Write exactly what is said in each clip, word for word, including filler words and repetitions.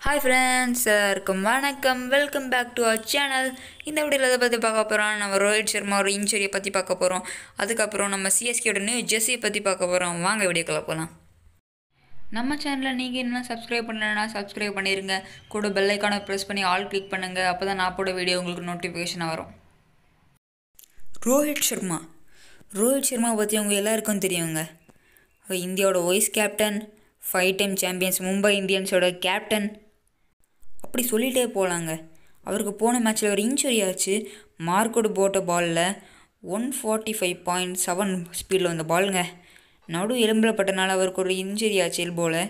Hi friends, welcome, welcome back to our channel. இந்த வீடியோல பத்தி பார்க்க போறோம். நம்ம ரோஹித் சர்மா ஒரு இன்ஜூரியை பத்தி பார்க்க போறோம். அதுக்கு அப்புறம் நம்ம C S K ஓட நியூ ஜெர்சி பத்தி பார்க்க போறோம். வாங்க வீடியோக்குள்ள போலாம். நம்ம சேனலை நீங்க இன்னும் சப்ஸ்கிரைப் பண்ணலனா சப்ஸ்கிரைப் பண்ணிருங்க. கூட பெல் ஐகானை பிரஸ் பண்ணி ஆல் கிளிக் பண்ணுங்க. அப்பதான் நான் போட வீடியோ உங்களுக்கு நோட்டிஃபிகேஷன் வரும். ரோஹித் சர்மா ரோஹித் சர்மா பத்தி உங்க எல்லாருக்கும் தெரியுங்க. இந்தியாவோட vice captain, five time champions Mumbai இந்தியன்ஸோட கேப்டன், அப்படி சொல்லிகிட்டே போகலாங்க. அவருக்கு போன மேட்ச்சில் ஒரு இன்ஜுரி ஆச்சு. மார்க்கோடு போட்ட பாலில் one forty five point seven ஸ்பீடில் வந்த பாலுங்க. நடு எலும்பில் பட்டனால அவருக்கு ஒரு இன்ஜுரி ஆச்சு எல்போவில்.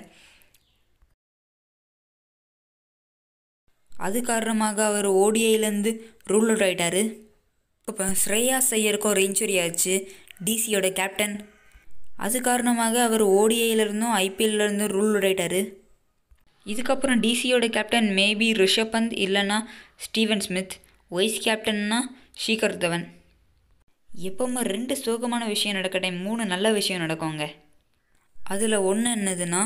அது காரணமாக அவர் ஓடிஐலேருந்து ரூல் அவுட் ஆகிட்டார். இப்போ ஸ்ரேயா ஐயருக்கு ஒரு இன்ஜுரி ஆச்சு, டிசியோட கேப்டன். அது காரணமாக அவர் ஓடிஐலேருந்தும் ஐபிஎல்லேருந்தும் ரூல் அவுட் ஆகிட்டார். இதுக்கப்புறம் டிசியோட கேப்டன் மேபி ரிஷப் பந்த் இல்லைன்னா ஸ்டீவன் ஸ்மித். வைஸ் கேப்டன்னா ஷிகர் தவன். எப்போவுமே ரெண்டு சோகமான விஷயம் நடக்கட்டே மூணு நல்ல விஷயம் நடக்குங்க. அதில் ஒன்று என்னதுன்னா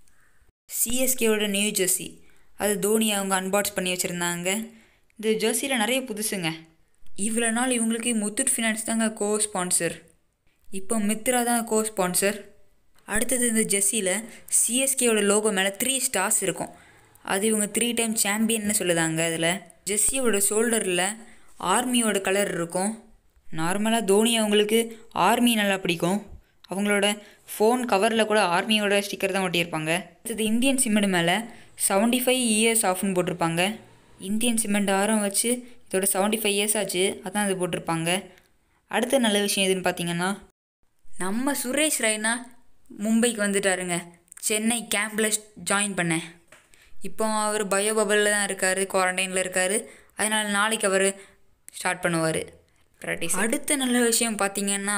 சிஎஸ்கேவோட நியூ ஜெர்சி. அது தோனி அவங்க அன்பாக்ஸ் பண்ணி வச்சுருந்தாங்க. இந்த ஜெர்சியில் நிறைய புதுசுங்க. இவ்வளோ நாள் இவங்களுக்கு முத்தூட் ஃபினான்ஸ் தாங்க கோ ஸ்பான்சர். இப்போ மித்ரா தான் கோ ஸ்பான்சர். அடுத்தது இந்த ஜெர்சியில் சிஎஸ்கேவோட லோகோ மேலே த்ரீ ஸ்டார்ஸ் இருக்கும். அது இவங்க த்ரீ டைம் சாம்பியன்னு சொல்லுதாங்க. அதில் ஜெர்சியோட ஷோல்டரில் ஆர்மியோட கலர் இருக்கும். நார்மலாக தோனி அவங்களுக்கு ஆர்மி நல்லா பிடிக்கும். அவங்களோட ஃபோன் கவரில் கூட ஆர்மியோட ஸ்டிக்கர் தான் ஒட்டியிருப்பாங்க. அடுத்தது இந்தியன் சிமெண்ட் மேலே செவன்ட்டி ஃபைவ் இயர்ஸ் ஆஃப்னு போட்டிருப்பாங்க. இந்தியன் சிமெண்ட் ஆரம் வச்சு இதோட செவன்ட்டி ஃபைவ் இயர்ஸ் ஆச்சு, அதான் அது போட்டிருப்பாங்க. அடுத்த நல்ல விஷயம் எதுன்னு பார்த்தீங்கன்னா நம்ம சுரேஷ் ரெய்னா மும்பைக்கு வந்துட்டாருங்க. சென்னை கேம்பில் ஜாயின் பண்ணேன். இப்போ அவர் பயோ பபலில் தான் இருக்கார், குவாரண்டைனில் இருக்கார். அதனால் நாளைக்கு அவர் ஸ்டார்ட் பண்ணுவார் ப்ராக்டிஸ். அடுத்த நல்ல விஷயம் பார்த்திங்கன்னா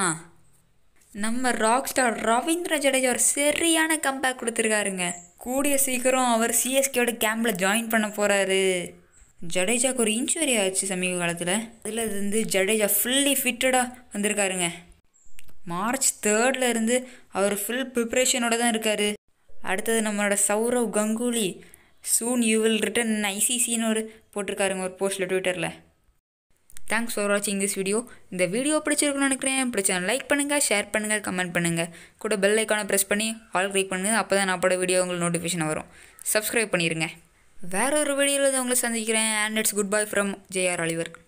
நம்ம ராக் ஸ்டார் ரவீந்திர ஜடேஜா ஒரு சரியான கம்பேக் கொடுத்துருக்காருங்க. கூடிய சீக்கிரம் அவர் சிஎஸ்கேயோட கேம்பில் ஜாயின் பண்ண போகிறாரு. ஜடேஜாவுக்கு ஒரு இன்ஜுரி ஆச்சு சமீப காலத்தில். அதில் இருந்து ஜடேஜா ஃபுல்லி ஃபிட்டடாக வந்திருக்காருங்க. மார்ச் தேர்டில் இருந்து அவர் ஃபுல் ப்ரிப்ரேஷனோடு தான் இருக்கார். அடுத்தது நம்மளோட Sourav Ganguly soon you will return ஐசிசின்னு ஒரு போட்டிருக்காருங்க ஒரு போஸ்ட்டில் ட்விட்டரில். தேங்க்ஸ் ஃபார் வாட்சிங் திஸ் வீடியோ. இந்த வீடியோ பிடிச்சிருக்குன்னு நினைக்கிறேன். பிடிச்சா லைக் பண்ணுங்கள், ஷேர் பண்ணுங்கள், கமெண்ட் பண்ணுங்கள். கூட பெல் ஐக்கானை ப்ரெஸ் பண்ணி ஆல் கிளிக் பண்ணுங்கள். அப்போ தான் நான் போட வீடியோ உங்களுக்கு நோட்டிஃபிகேஷன் வரும். சப்ஸ்கிரைப் பண்ணிடுங்க. வேற ஒரு வீடியோவில் உங்களை சந்திக்கிறேன். And it's goodbye from J R A.